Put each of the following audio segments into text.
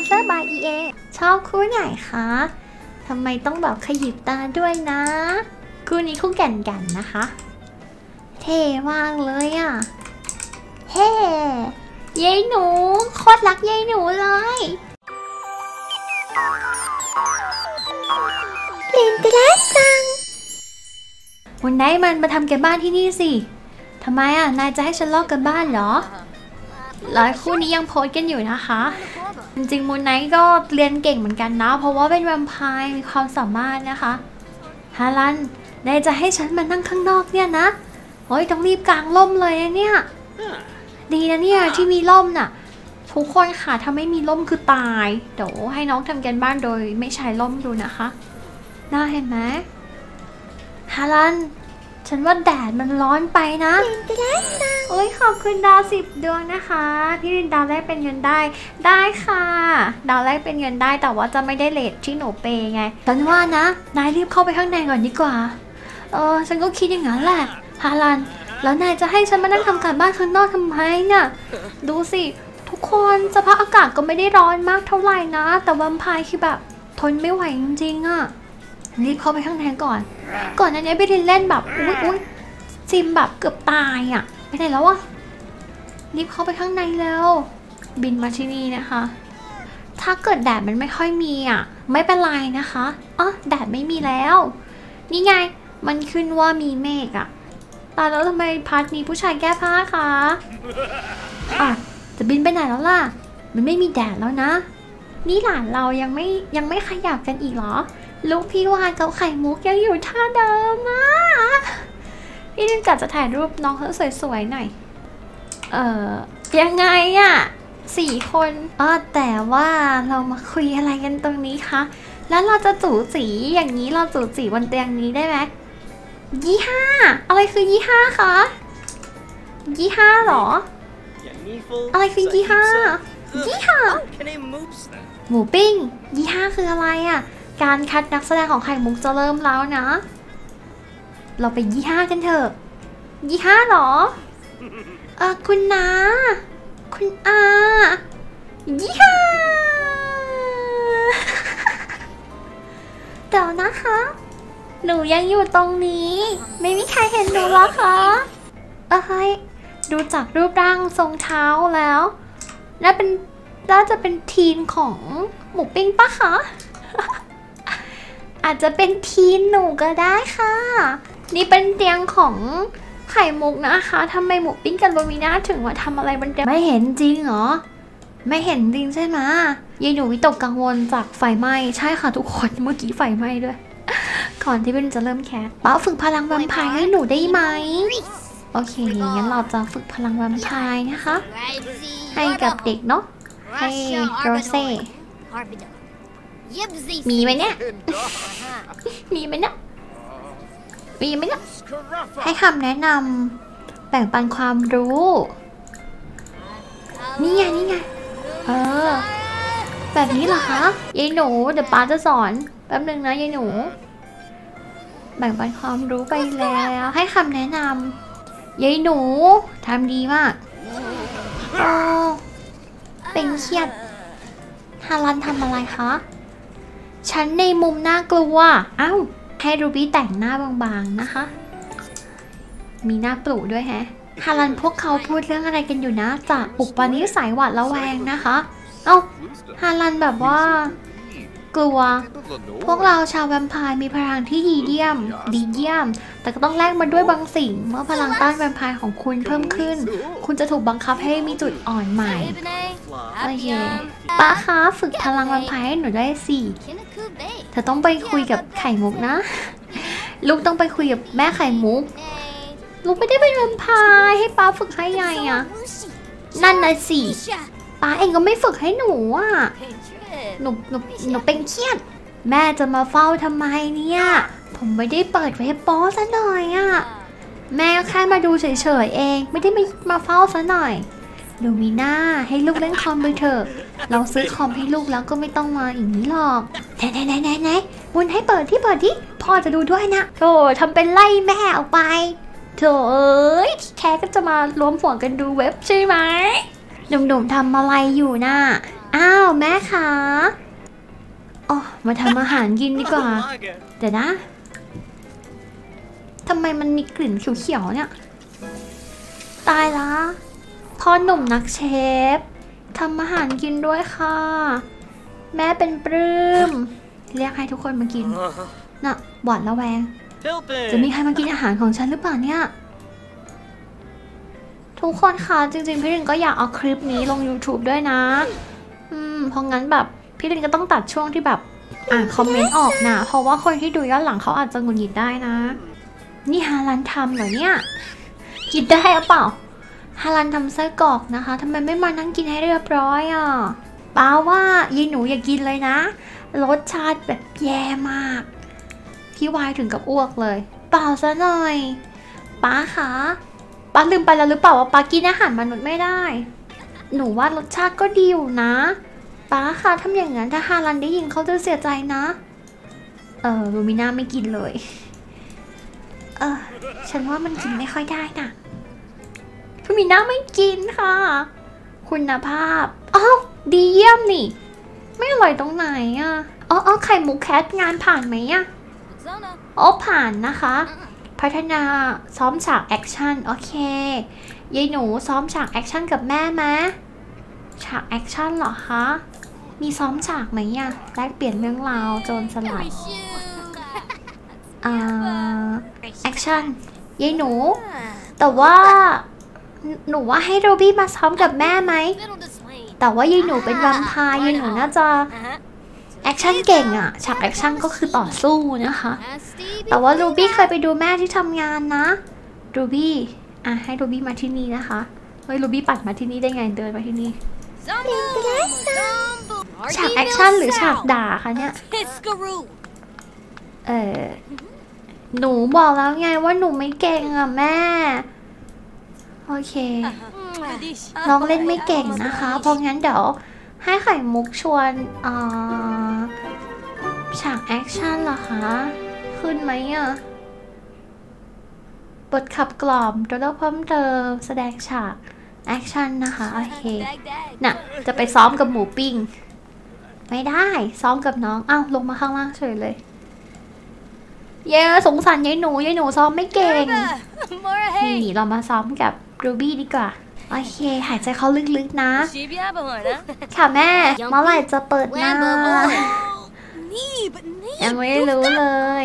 Sponsor by EA ชอบคู่ไหนคะทำไมต้องแบบขยิบตาด้วยนะคู่นี้คู่แก่นกันนะคะเท่มากเลยอ่ะเฮ้ยายหนูโคตรรักยายหนูเลยลินตรัสซังวันไหนมันมาทำกันบ้านที่นี่สิทำไมอ่ะนายจะให้ฉันลอกกันบ้านเหรอหลายคู่นี้ยังโพสกันอยู่นะคะจริงๆมูนไนท์ก็เรียนเก่งเหมือนกันนะเพราะว่าเป็นแวมไพร์มีความสามารถนะคะฮารันนายจะให้ฉันมานั่งข้างนอกเนี่ยนะโอ้ยต้องรีบกางร่มเลยนะเนี่ยดีนะเนี่ยที่มีร่มน่ะทุกคนค่ะถ้าไม่มีร่มคือตายเดี๋ยวให้น้องทำกันบ้านโดยไม่ใช้ร่มดูนะคะน่าเห็นไหมฮารันฉันว่าแดดมันร้อนไปนะโอ้ยขอบคุณดาว10 ดวงนะคะพี่รินดาวแรกเป็นเงินได้ค่ะดาวแรกเป็นเงินได้แต่ว่าจะไม่ได้เลทที่หนูเปย์ไงฉันว่านะนายรีบเข้าไปข้างในก่อนดีกว่าฉันก็คิดอย่างนั้นแหละฮารันแล้วนายจะให้ฉันมานั่งทำการบ้านข้างนอกทำไมเนี่ยดูสิทุกคนสภาพอากาศก็ไม่ได้ร้อนมากเท่าไหร่นะแต่แวมไพร์คือแบบทนไม่ไหวจริงๆอะรีบเข้าไปข้างในก่อนอันนี้ไปเล่นแบบอุ้ยซิมแบบเกือบตายอ่ะไปไหนแล้ววะรีบเข้าไปข้างในแล้วบินมาที่นี่นะคะถ้าเกิดแดดมันไม่ค่อยมีอ่ะไม่เป็นไรนะคะแดดไม่มีแล้วนี่ไงมันขึ้นว่ามีเมฆอ่ะตายแล้วทำไมพาร์ทนี้ผู้ชายแก้ผ้าคะจะบินไปไหนแล้วล่ะมันไม่มีแดดแล้วนะนี่หลานเรายังไม่ขยับกันอีกเหรอลูกพี่วานกับไข่มุกยังอยู่ท่าเดิมอ่ะพี่ดินกัดจะถ่ายรูปน้องเขาสวยๆหน่อยยังไงอ่ะ4 คนแต่ว่าเรามาคุยอะไรกันตรงนี้คะแล้วเราจะจู่จีอย่างนี้เราจู่จีบนเตียงนี้ได้ไหมยี่ห้าอะไรคือยี่ห้าคะยี่ห้าหรออะไรคือยี่ห้าหมูปิ้งยี่ห้าคืออะไรอ่ะการคัดนักแสดงของไข่มุกจะเริ่มแล้วนะเราไปยี่ห้ากันเถอะยี่ห้าหรอคุณน้าคุณอายี่ห้าเดี๋ยวนะคะหนูยังอยู่ตรงนี้ไม่มีใครเห็นหนูหรอคะเฮ้ยดูจากรูปร่างทรงเท้าแล้วน่าจะเป็นทีนของหมูปิ้งปะคะอาจจะเป็นทีนหนูก็ได้ค่ะนี่เป็นเตียงของไข่มุกนะคะทำไมหมูปิ้งกับโรมิน่าถึงมาทำอะไรบนเตียงไม่เห็นจริงเหรอไม่เห็นจริงใช่ไหมยายหนูวิตกกังวลจากไฟไหม้ใช่ค่ะทุกคนเมื่อกี้ไฟไหม้ด้วยก่อนที่เป็นจะเริ่มแคสป้าฝึกพลังแวมไพร์ให้หนูได้ไหมโอเคงั้นเราจะฝึกพลังแวมไพร์นะคะให้กับเด็กเนาะให้โรเซ่มีไหมเนี่ยมีไหมเนี่ยให้คำแนะนำแบ่งปันความรู้นี่ไงแบบนี้เหรอคะยายหนูเดี๋ยวป้าจะสอนแป๊บนึงนะยายหนูแบ่งปันความรู้ไปแล้วให้คำแนะนำยายหนูทำดีมากเป็นเครียดฮารันทำอะไรคะฉันในมุมน่ากลัวให้รูบี้แต่งหน้าบางๆนะคะมีหน้าปลุด้วยแฮะฮารันพวกเขาพูดเรื่องอะไรกันอยู่นะจากอุปนิสัยหวาดระแวงนะคะฮารันแบบว่ากลัวพวกเราชาวแวมไพร์มีพลังที่ดีเยี่ยมแต่ก็ต้องแลกมันด้วยบางสิ่งเมื่อพลังต้านแวมไพร์ของคุณเพิ่มขึ้นคุณจะถูกบังคับให้มีจุดอ่อนใหม่โอเคป้าคะฝึกพลังแวมไพร์ให้หนูได้สิเธอต้องไปคุยกับไข่มุกนะลูกต้องไปคุยกับแม่ไข่มุกลูกไม่ได้เป็นแวมไพร์ให้ป้าฝึกให้ไงอะนั่นน่ะสิป้าเองก็ไม่ฝึกให้หนูอ่ะหนูเป็นเครียดแม่จะมาเฝ้าทำไมเนี่ยผมไม่ได้เปิดเว็บโป๊ซะหน่อยอ่ะแม่แค่มาดูเฉยๆเองไม่ได้มาเฝ้าซะหน่อยลูมิน่าให้ลูกเล่นคอมไปเถอะเราซื้อคอมให้ลูกแล้วก็ไม่ต้องมาอย่างนี้หรอกไหนบุญให้เปิดที่พ่อจะดูด้วยนะโธ่ทำเป็นไล่แม่ออกไปโธ่แค่ก็จะมารวมหัวกันดูเว็บใช่ไหมหนุ่มๆทำอะไรอยู่น่ะอ้าวแม่คะอ๋อมาทำอาหารกินดีกว่าเดี๋ยวนะทำไมมันมีกลิ่นเขียวๆเนี่ยตายละพ่อหนุ่มนักเชฟทำอาหารกินด้วยค่ะแม่เป็นปลื้มเรียกให้ทุกคนมากินน่ะหวาดระแวงจะมีใครมากินอาหารของฉันหรือเปล่าเนี่ยทุกคนคะจริงๆพี่ลินก็อยากเอาคลิปนี้ลง YouTube ด้วยนะเพราะงั้นแบบพี่ลินก็ต้องตัดช่วงที่แบบอ่านคอมเมนต์ออกนะเพราะว่าคนที่ดูย้อนหลังเขาอาจจะหงุดหงิดได้นะนี่ฮารันทำเหรอเนี่ยกินได้หรือเปล่าฮารันทำไส้กรอกนะคะทำไมไม่มานั่งกินให้เรียบร้อยอ่ะป้าว่ายายหนูอย่ากินเลยนะรสชาติแบบแย่มากพี่วายถึงกับอ้วกเลยเปล่าซะหน่อยป้าคะป้าลืมไปแล้วหรือเปล่าว่าป้ากินอาหารมนุษย์ไม่ได้หนูว่ารสชาติก็ดีอยู่นะป้าคะทำอย่างนั้นถ้าฮารันได้ยินเขาจะเสียใจนะลูมิน่าไม่กินเลยฉันว่ามันกินไม่ค่อยได้นะลูมิน่าไม่กินค่ะคุณภาพอ้าวดีเยี่ยมนี่ไม่อร่อยตรงไหนอ่ะอ๋อไข่มุกแคทงานผ่านไหมอ่ะผ่านนะคะพัฒนาซ้อมฉากแอคชั่นโอเคยายหนูซ้อมฉากแอคชั่นกับแม่ไหมฉากแอคชั่นเหรอคะมีซ้อมฉากไหมอ่ะแลกเปลี่ยนเรื่องราวโจรสลัดแอคชั่นยายหนูแต่ว่าหนูว่าให้โรบี้มาซ้อมกับแม่ไหมแต่ว่ายายหนูเป็นแวมไพร์ยายหนูน่าจะแอคชั่นเก่งอะฉากแอคชั่นก็คือต่อสู้นะคะแต่ว่ารูบี้เคยไปดูแม่ที่ทำงานนะรูบี้ให้รูบี้มาที่นี่นะคะเฮ้ยรูบี้ปัดมาที่นี่ได้ไงเดินมาที่นี่ฉากแอคชั่นหรือฉากด่าคะเนี่ยหนูบอกแล้วไงว่าหนูไม่เก่งอะแม่โอเคน้องเล่นไม่เก่งนะคะเพราะงั้นเดี๋ยวให้ไข่มุกชวนฉากแอคชั่นเหรอคะขึ้นไหมอ่ะบทขับกล่อมตัวเลือกเพิ่มเติมแสดงฉากแอคชั่นนะคะโอเคน่ะจะไปซ้อมกับหมูปิ้งไม่ได้ซ้อมกับน้องอ้าวลงมาข้างล่างเฉยเลยเย้สงสารยายหนูซ้อมไม่เก่งนี่เรามาซ้อมกับรูบี้ดีกว่าโอเคหายใจเข้าลึกๆนะค่ะแม่เมื่อไหร่จะเปิดหน้ายังไม่รู้เลย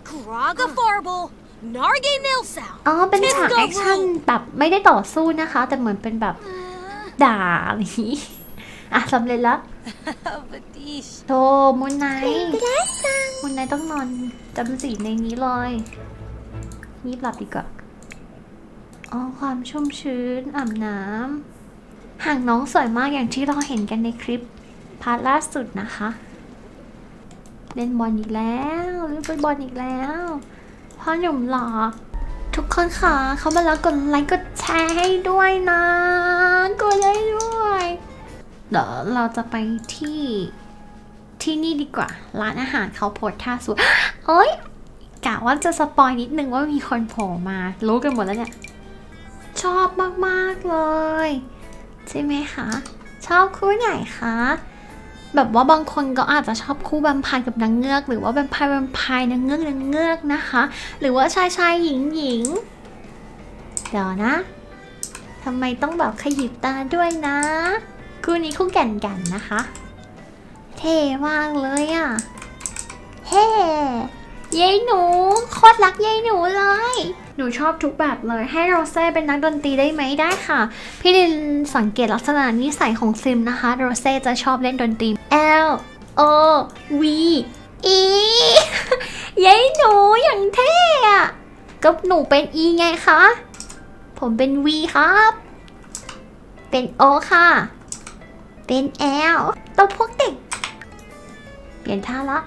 เป็นฉากแอคชั่นแบบไม่ได้ต่อสู้นะคะแต่เหมือนเป็นแบบด่าอะไรอย่างนี้สำเร็จแล้วโธ่มุนไนต้องนอนจำศีลในนี้เลยนี่หลับดีกว่าความชุ่มชื้นอาบน้ำห่างน้องสวยมากอย่างที่เราเห็นกันในคลิปพาร์ทล่าสุดนะคะเล่นบอลอีกแล้วเล่นฟุตบอลอีกแล้วพ่อหนุ่มหล่อทุกคนค่ะเขามาแล้วกดไลค์กดแชร์ให้ด้วยนะกดไลค์ด้วยเดี๋ยวเราจะไปที่นี่ดีกว่าร้านอาหารเขาโพสท่าสวยกะว่าจะสปอยนิดนึงว่ามีคนโผล่มารู้กันหมดแล้วเนี่ยชอบมากๆเลยใช่ไหมคะชอบคู่ไหนคะแบบว่าบางคนก็อาจจะชอบคู่แวมไพร์กับนางเงือกหรือว่าแวมไพร์นางเงือกนะคะหรือว่าชายหญิงเดี๋ยวนะทำไมต้องแบบขยิบตาด้วยนะคู่นี้คู่แก่นกันนะคะเท่มากเลยอ่ะเฮ้ยายหนูโคตรรักยายหนูเลยหนูชอบทุกแบบเลยให้โรเซ่เป็นนักดนตรีได้ไหมได้ค่ะพี่ลินสังเกตลักษณะนิสัยของซิมนะคะโรเซ่จะชอบเล่นดนตรี L O V E ยายหนูอย่างเท่อะก็หนูเป็น E ไงคะผมเป็น V ครับเป็น O ค่ะเป็น L ตัวพวกเด็กเปลี่ยนท่าละ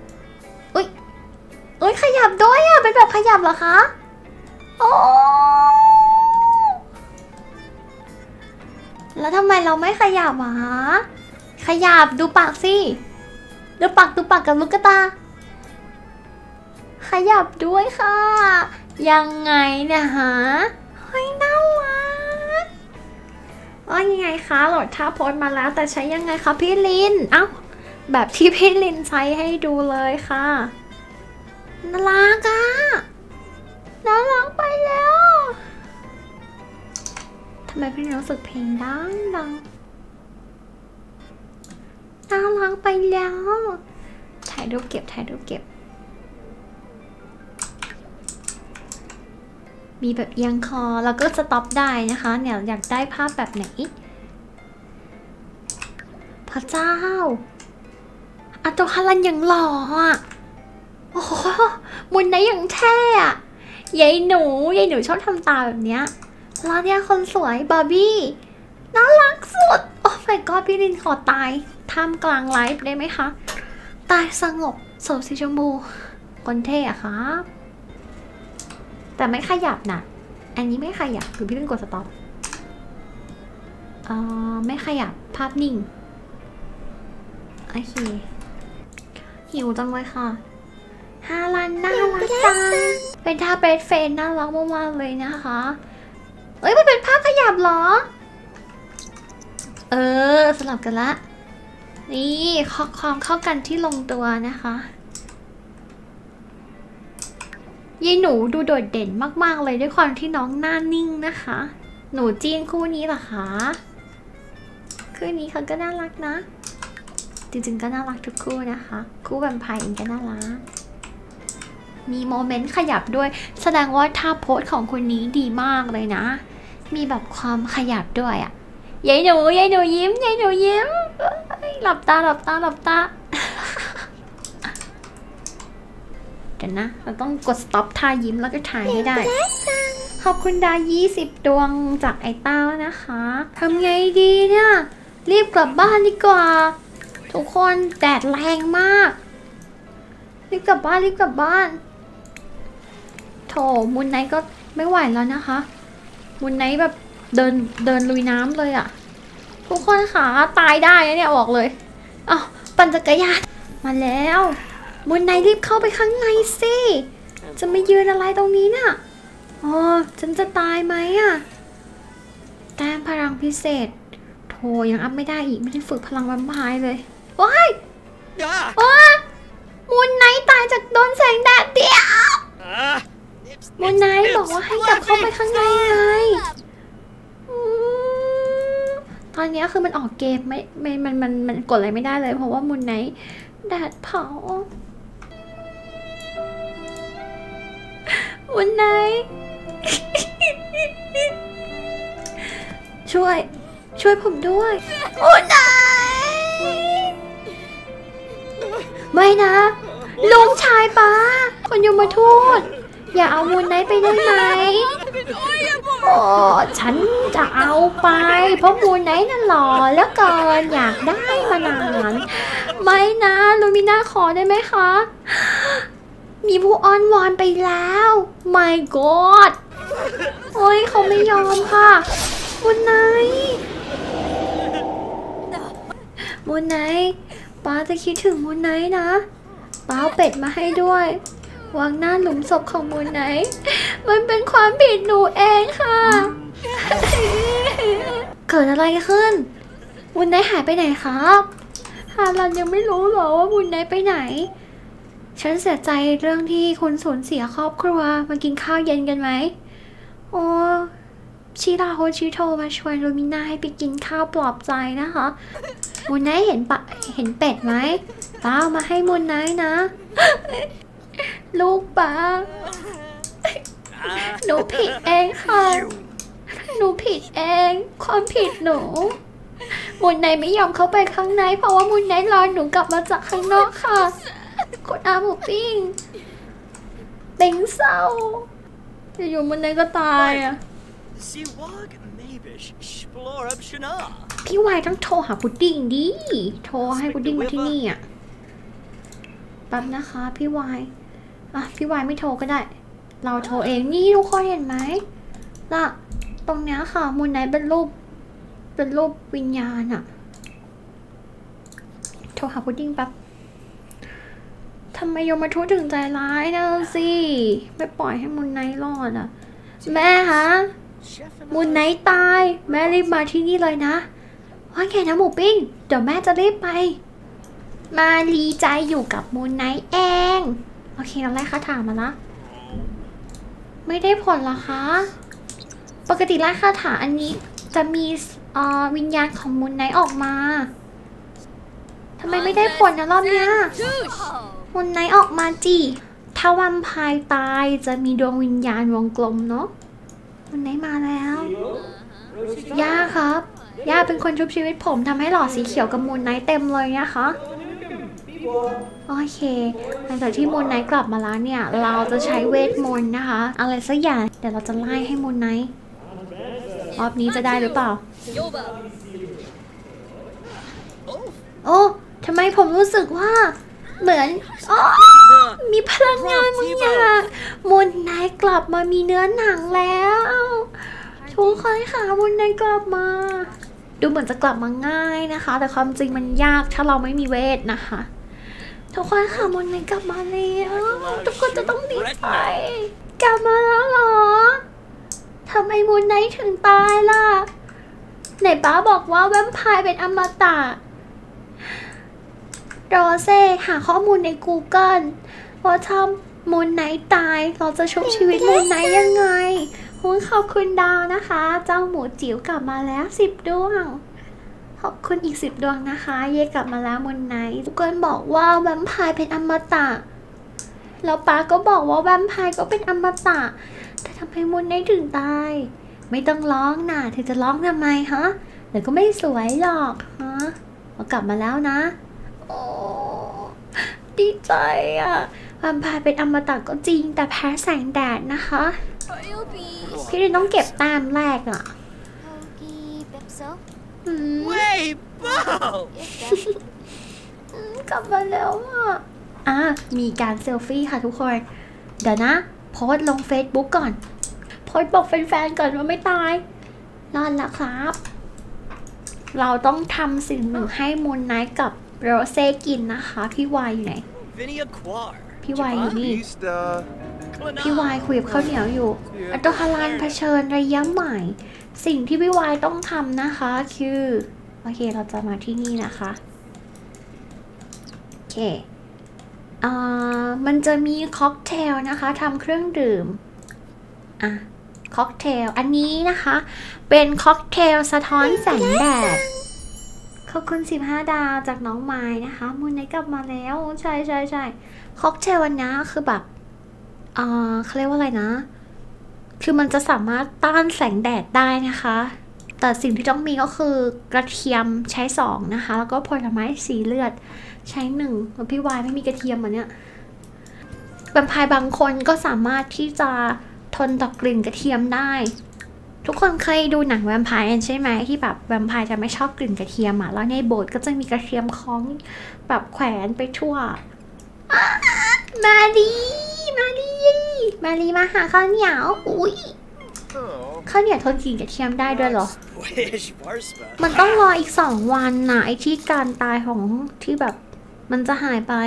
อุ้ยขยับด้วยอ่ะเป็นแบบขยับเหรอคะโอ้แล้วทำไมเราไม่ขยับอ่ะขยับดูปากสิดูปากกับลูกตาขยับด้วยค่ะยังไงเนี่ยฮะเฮ้ยน่ารักว่ายังไงคะโหลดท่าโพสมาแล้วแต่ใช้ยังไงคะพี่ลินเอ้าแบบที่พี่ลินใช้ให้ดูเลยค่ะน่ารักอะน่ารักไปแล้วทำไมพี่รู้สึกเพลงดังน่ารักไปแล้วถ่ายรูปเก็บมีแบบเอียงคอแล้วก็สต็อปได้นะคะเนี่ยอยากได้ภาพแบบไหนพระเจ้าอัตโตฮารันยังหล่ออ่ะโอ้โหมุนได้ยังแท้อ่ะยายหนูชอบทำตาแบบเนี้ยแล้วเนี่ยคนสวยบาร์บี้น่ารักสุดโอ้ my god พี่ลินขอตายท่ามกลางไลฟ์ได้ไหมคะตายสงบโสดสีชมพูคนเท่อะครับแต่ไม่ขยับนะอันนี้ไม่ขยับคือพี่ลินกดสต็อปไม่ขยับภาพนิ่งโอเคหิวจังเลยค่ะฮารันน่ารักจังเป็นท่าเบสเฟนน่ารักมากๆเลยนะคะเอ้ยมันเป็นภาพขยับเหรอสลับกันละนี่ความเข้ากันที่ลงตัวนะคะยายหนูดูโดดเด่นมากๆเลยด้วยความที่น้องหน้านิ่งนะคะหนูจีนคู่นี้เหรอคะคู่นี้เขาก็น่ารักนะจริงๆก็น่ารักทุกคู่นะคะคู่แวมไพร์เองก็น่ารักมีโมเมนต์ขยับด้วยแสดงว่าท่าโพสของคนนี้ดีมากเลยนะมีแบบความขยับด้วยอะยายหนูยิ้มหลับตาเดี๋ยวนะเราต้องกด stop ท่ายิ้มแล้วก็ถ่ายให้ได้ขอบคุณดา20 ดวงจากไอเต้านะคะทำไงดีเนี่ยรีบกลับบ้านดีกว่าทุกคนแดดแรงมากรีบกลับบ้านโถมุนไนก็ไม่ไหวแล้วนะคะมุนไนแบบเดินลุยน้ำเลยอะทุกคนค่ะตายได้เนี่ยบอกเลยอ้าวปั่นจักรยานมาแล้วมุนไนรีบเข้าไปข้างในสิจะไม่ยืนอะไรตรงนี้น่ะอ๋อฉันจะตายไหมอะแต้มพลังพิเศษโถยังอัพไม่ได้อีกไม่ได้ฝึกพลังแวมไพร์เลยว้ายมุนไนตายจากโดนแสงแดดเดียวมุนไนบอกว่าให้กลับเข้าไปข้างในไงตอนนี้คือมันออกเกมมันกดอะไรไม่ได้เลยเพราะว่ามุนไนแดดเผามุนไนช่วยผมด้วยมุนไนไม่นะลุงชายป้าคนยมทูตอย่าเอามุนไนไปได้ไหมโอ้ฉันจะเอาไปเพราะมูนไนท์นั่นหล่อแล้วเกินอยากได้มานานไม่นะลูมิน่าขอได้ไหมคะมีผู้อ้อนวอนไปแล้ว my god โอ้ยเขาไม่ยอมค่ะมูนไนท์ป้าจะคิดถึงมูนไนท์นะป้าเอาเป็ดมาให้ด้วยวางหน้าหลุมศพของมูนไนท์มันเป็นความผิดหนูเองค่ะเกิดอะไรขึ้นมูนไนท์หายไปไหนครับฮารันยังไม่รู้หรอว่ามูนไนท์ไปไหนฉันเสียใจเรื่องที่คุณสูญเสียครอบครัวมากินข้าวเย็นกันไหมโอ้ชิราโฮชิโทมาชวนลูมิน่าให้ไปกินข้าวปลอบใจนะคะมูนไนท์เห็นเป็ดไหมป้าเอามาให้มูนไนท์นะลูกป้าหนูผิดเองค่ะหนูผิดเองความผิดหนูมูนไนท์ไม่ยอมเข้าไปข้างในเพราะว่ามูนไนท์รอหนูกลับมาจากข้างนอกค่ะคุณอาหมูปิ้งเต็งเศร้าอยู่มูนไนท์ก็ตายอ่ะพี่วายต้องโทรหาพุดดิ้งดิโทรให้พุดดิ้งมาที่นี่อ่ะแป๊บนะคะพี่วายพี่วายไม่โทรก็ได้เราโทรเองนี่ทุกคนเห็นไหมล่ะตรงนี้ค่ะมูนไนท์เป็นรูปวิญญาณอะโทรหาพุดดิ้งแป๊บทำไมยมทูตถึงใจร้ายนะสิไม่ปล่อยให้มูนไนท์รอดอะแม่คะมูนไนท์ตายแม่รีบมาที่นี่เลยนะว่าไงนะหมูปิ้งเดี๋ยวแม่จะรีบไปมาลีใจอยู่กับมูนไนท์เองโอเคเราไล่คาถามาละไม่ได้ผลเหรอคะปกติไล่คาถาอันนี้จะมีวิญญาณของมูนไนท์ออกมาทำไมไม่ได้ผลนะรอบเนี้ยมูนไนท์ออกมาจีถ้าแวมไพร์ตายจะมีดวงวิญญาณวงกลมเนาะมูนไนท์มาแล้วย่าครับย่าเป็นคนชุบชีวิตผมทำให้หลอดสีเขียวกับมูนไนท์เต็มเลยนะคะโอเคหลังจากที่มูนไนท์กลับมาแล้วเนี่ยเราจะใช้เวทมนต์นะคะอะไรสักอย่างเดี๋ยวเราจะไล่ให้มูนไนท์รอบนี้จะได้หรือเปล่าโอ้ทำไมผมรู้สึกว่าเหมือนมีพลังงานบางอย่างมูนไนท์กลับมามีเนื้อหนังแล้วทุกคนค่ะมูนไนท์กลับมาดูเหมือนจะกลับมาง่ายนะคะแต่ความจริงมันยากถ้าเราไม่มีเวทนะคะทุกคนค่ะมูนไนท์กลับมาแล้วทุกคนจะต้องดีใจกลับมาแล้วเหรอทำไมมูนไนท์ถึงตายล่ะไหนป้าบอกว่าแวมไพร์เป็นอมตะโรเซ่หาข้อมูลใน Google ว่าถ้ามูนไนท์ตายเราจะชุบชีวิตมูนไนท์ยังไงขอบคุณดาวนะคะเจ้าหมูจิ๋วกลับมาแล้ว10 ดวงขอบคุณอีก10 ดวงนะคะเย่กลับมาแล้วมูนไนท์ทุกคนบอกว่าแวมไพร์เป็นอมตะแล้วป้าก็บอกว่าแวมไพร์ก็เป็นอมตะแต่ทำไมมูนไนท์ถึงตายไม่ต้องร้องนะเธอจะร้องทำไมฮะเดี๋ยวก็ไม่สวยหรอกฮะเรากลับมาแล้วนะโอ้ดีใจอะแวมไพร์เป็นอมตะก็จริงแต่แพ้แสงแดดนะคะพี่ลินต้องเก็บแต้มแรกอะกลับมาแล้วอ่ะมีการเซลฟี่ค่ะทุกคนเดี๋ยวนะโพสต์ลง Facebook ก่อนโพสต์บอกแฟนๆก่อนว่าไม่ตายรอดแล้วครับเราต้องทำสิ่งหนึ่งให้มูนไนท์กับโรเซ่กินนะคะพี่วายอยู่ไหนพี่วายอยู่นี่พี่วายคุยกับข้าวเหนียวอยู่อัตโฮารันเผชิญระยะใหม่สิ่งที่พี่วายต้องทำนะคะคือโอเคเราจะมาที่นี่นะคะโอเคมันจะมีค็อกเทลนะคะทำเครื่องดื่มค็อกเทลอันนี้นะคะเป็นค็อกเทลสะท้อนแสงแดดขอบคุณ15 ดาวจากน้องไม้นะคะมูนไนท์กลับมาแล้วใช่ค็อกเทลอันนี้คือแบบเขาเรียกว่าอะไรนะคือมันจะสามารถต้านแสงแดดได้นะคะแต่สิ่งที่ต้องมีก็คือกระเทียมใช้2นะคะแล้วก็ผลไม้สีเลือดใช้1แล้วพี่วายไม่มีกระเทียมอันเนี้ยแวมไพร์บางคนก็สามารถที่จะทนต่อกลิ่นกระเทียมได้ทุกคนเคยดูหนังแวมไพร์ใช่ไหมที่แบบแวมไพร์จะไม่ชอบกลิ่นกระเทียมแล้วในโบสถ์ก็จะมีกระเทียมคล้องแบบแขวนไปทั่วมาดีมาหาข้าวเหนียวอุ้ยข้าวเหนียวทนกลิ่นกระเทียมได้ด้วยเหรอมันต้องรออีก2 วันนะไอที่การตายของที่แบบมันจะหายไป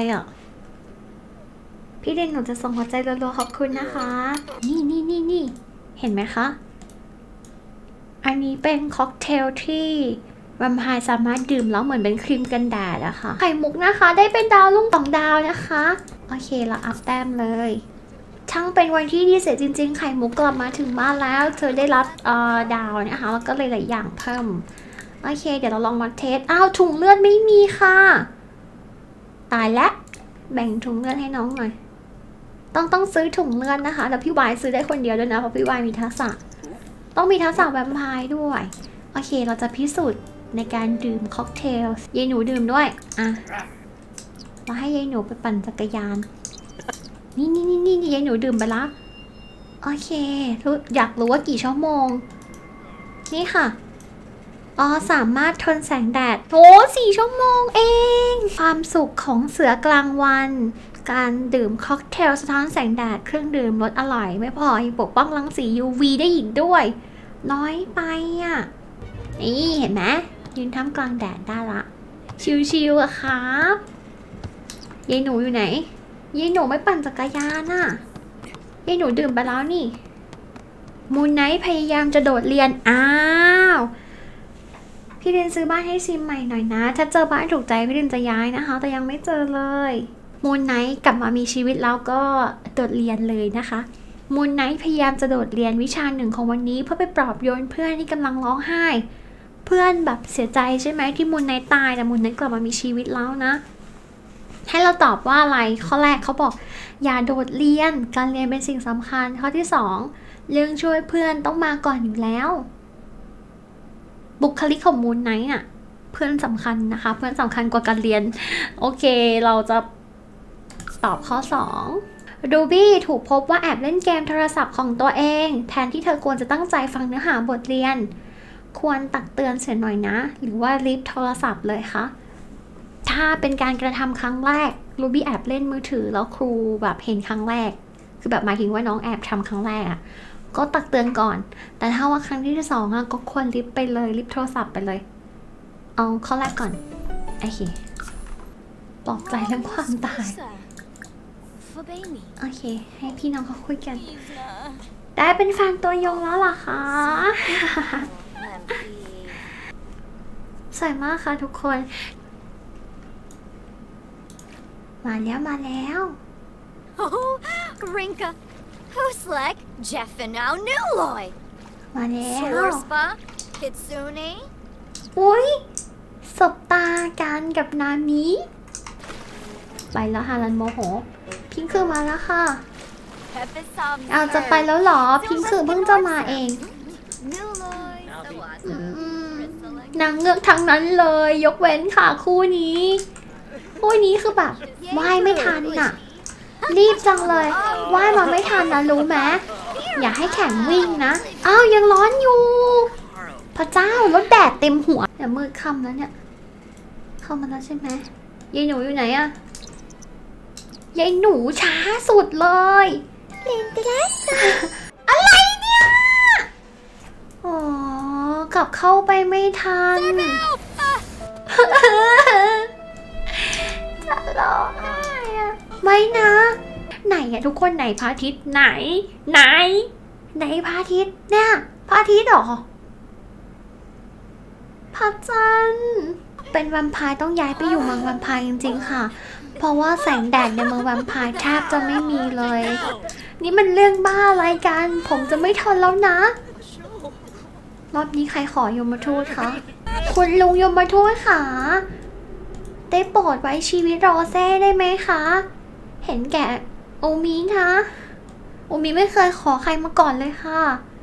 พี่เดนหนูจะส่งหัวใจรัวๆขอบคุณนะคะนี่เห็นไหมคะอันนี้เป็นค็อกเทลที่แวมไพร์สามารถดื่มแล้วเหมือนเป็นครีมกันแดดอะค่ะไข่มุกนะคะได้เป็นดาวลุ่ง2 ดาวนะคะโอเคเราอัพแต้มเลยช่างเป็นวันที่ดีเสียจริงๆไข่มุกกลับมาถึงบ้านแล้วเธอได้รับดาวนะคะแล้วก็หลายๆอย่างเพิ่มโอเคเดี๋ยวเราลองมาเทสถุงเลือดไม่มีค่ะตายแล้วแบ่งถุงเลือดให้น้องหน่อยต้องซื้อถุงเลือดนะคะแล้วพี่วายซื้อได้คนเดียวด้วยนะเพราะพี่วายมีทักษะต้องมีทักษะแวมไพร์ด้วยโอเคเราจะพิสูจน์ในการดื่มค็อกเทลยายหนูดื่มด้วยมาให้ยายหนูไปปั่นจักรยานนี่ยายหนูดื่มไปละโอเคอยากรู้ว่ากี่ชั่วโมงนี่ค่ะสามารถทนแสงแดด4 ชั่วโมงเองความสุขของเสือกลางวันการดื่มค็อกเทลสะท้อนแสงแดดเครื่องดื่มรสอร่อยไม่พอยังปกป้องรังสี UV ได้อีกด้วยน้อยไปนี่เห็นไหมยืนท่ามกลางแดดได้ละชิวๆอะครับยายหนูอยู่ไหนยายหนูไม่ปั่นจักรยานยายหนูดื่มไปแล้วนี่มูนไนท์พยายามจะโดดเรียนอ้าวพี่ลินซื้อบ้านให้ซิมใหม่หน่อยนะถ้าเจอบ้านถูกใจพี่ลินจะย้ายนะคะแต่ยังไม่เจอเลยมูนไนท์กลับมามีชีวิตแล้วก็โดดเรียนเลยนะคะมูนไนท์พยายามจะโดดเรียนวิชาหนึ่งของวันนี้เพื่อไปปลอบโยนเพื่อนที่กำลังร้องไห้เพื่อนแบบเสียใจใช่ไหมที่มูนไนท์ตายแต่มูนไนท์กลับมามีชีวิตแล้วนะให้เราตอบว่าอะไรข้อแรกเขาบอกอย่าโดดเรียนการเรียนเป็นสิ่งสำคัญข้อที่2เรื่องช่วยเพื่อนต้องมาก่อนอยู่แล้วบุคลิกของมูนไนท์อ่ะเพื่อนสำคัญนะคะเพื่อนสำคัญกว่าการเรียนโอเคเราจะตอบข้อ2รูบี้ถูกพบว่าแอบเล่นเกมโทรศัพท์ของตัวเองแทนที่เธอควรจะตั้งใจฟังเนื้อหาบทเรียนควรตักเตือนเสียหน่อยนะหรือว่าลิฟโทรศัพท์เลยคะถ้าเป็นการกระทำครั้งแรกรูบี้แอบเล่นมือถือแล้วครูแบบเห็นครั้งแรกคือแบบหมายถึงว่าน้องแอบทำครั้งแรกอะก็ตักเตือนก่อนแต่ถ้าว่าครั้งที่2อะก็ควรลิฟไปเลยลิฟโทรศัพท์ไปเลยเอาข้อแรกก่อนโอเคปลอบใจเรื่องความตายโอเคให้พี่น้องเขาคุยกันได้เป็นแฟนตัวยงแล้วล่ะคะสวยมากค่ะทุกคนมาแล้ว Rinka Huslek Jeff and now Nuloy มาแล้ว Sorspa Kitsune อุ้ยสบตากันกับนามิไปแล้วฮารันโมโหพิงคือมาแล้วค่ะเอาจะไปแล้วเหรอพิงคือเพิ่งจะมาเองนางเงือกทั้งนั้นเลยยกเว้นค่ะคู่นี้คือแบบว่ายไม่ทันน่ะรีบจังเลยว่ายมาไม่ทันนะรู้ไหมอย่าให้แข่งวิ่งนะอ้าวยังร้อนอยู่พระเจ้ารถแดดเต็มหัวเดี๋ยวมือค่ำแล้วเนี่ยเข้ามาแล้วใช่ไหมยายหนูอยู่ไหนอะยายหนูช้าสุดเลยเล่นไปแล้วอะไรเนี่ยอ๋อกลับเข้าไปไม่ทันจะร้องไห้อะไม่นะไหนอะทุกคนไหนพระอาทิตย์ไหนพระอาทิตย์เนี่ยพระอาทิตย์หรอพระจันทร์เป็นแวมไพร์ต้องย้ายไปอยู่เมืองแวมไพร์จริงๆค่ะเพราะว่าแสงแดดในเมืองแวมไพร์แทบจะไม่มีเลยนี่มันเรื่องบ้าอะไรกันผมจะไม่ทนแล้วนะรอบนี้ใครขอยมทูตคะคุณลุงยมทูตค่ะได้โปรดไว้ชีวิตโรเซ่ได้ไหมคะเห็นแก่โอมินะโอมิไม่เคยขอใครมาก่อนเลยค่ะ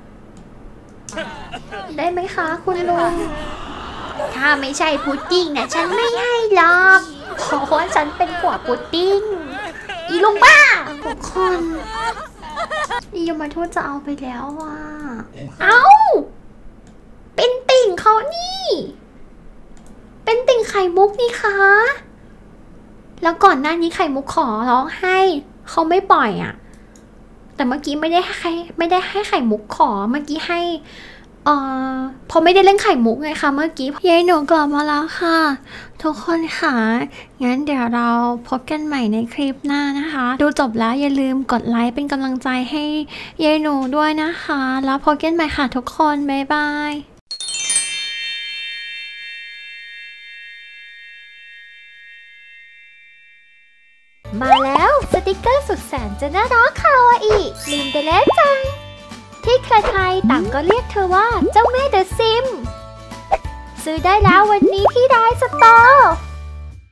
ได้ไหมคะคุณลุงถ้าไม่ใช่พุดดิ้งนะฉันไม่ให้หรอกเพราะว่าฉันเป็นหัวพุดดิ้งอีลุงบ้าทุกคนอียมทูตจะเอาไปแล้วว่ะเอาเป็นติ่งเขานี่เป็นติ่งไข่มุกนี่คะแล้วก่อนหน้านี้ไข่มุกขอร้องให้เขาไม่ปล่อยอ่ะแต่เมื่อกี้ไม่ได้ให้ไข่มุกขอเมื่อกี้ให้พอไม่ได้เล่นไข่มุกไงคะเมื่อกี้ยายหนูกลับมาแล้วค่ะทุกคนค่ะงั้นเดี๋ยวเราพบกันใหม่ในคลิปหน้านะคะดูจบแล้วอย่าลืมกดไลค์เป็นกำลังใจให้ยายหนูด้วยนะคะแล้วพบกันใหม่ค่ะทุกคนบ๊ายบายมาแล้วสติกเกอร์สุดแสนจะน่ารักคาวาอิลืมไปแล้วจังที่ใครๆต่างก็เรียกเธอว่าเจ้าแม่เดอะซิมซื้อได้แล้ววันนี้ที่ไดสโตร์